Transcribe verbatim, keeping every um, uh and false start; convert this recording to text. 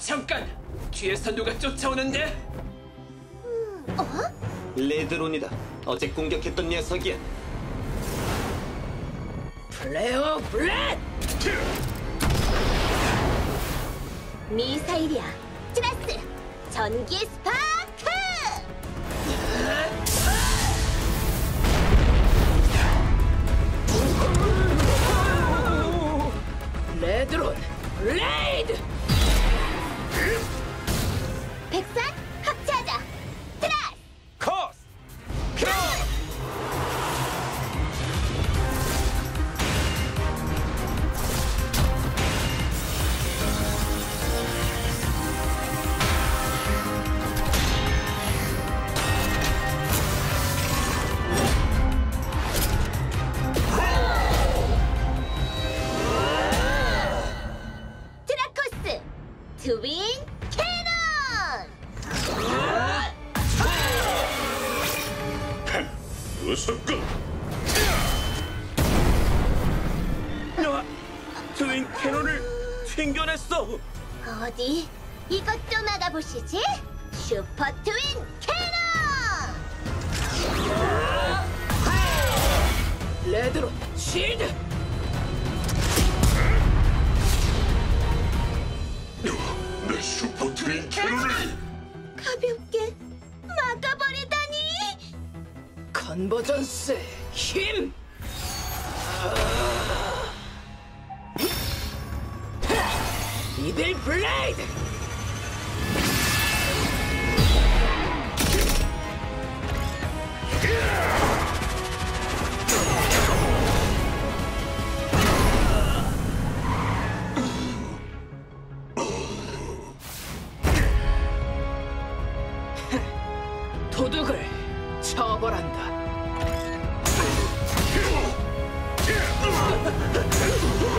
잠깐! 뒤에서 누가 쫓아오는데? 어? 레드론이다. 어제 공격했던 녀석이야. 플레어 블랙! 미사일이야. 트라스! 전기 스파크! 레드론 블레이드! 백산 합체하자. 트라스! 코스! 트라코스! 트윈 캐논! 어서껏! 트윈 캐논을 튕겨냈어! 어디? 이것 좀 알아보시지? 슈퍼 트윈 캐논! 레드론 실드! 내 슈퍼 트윈 캐논을! 가볍게 막아버리다니! 컨버전스 힘! 이빌 블레이드! 도둑을 처벌한다.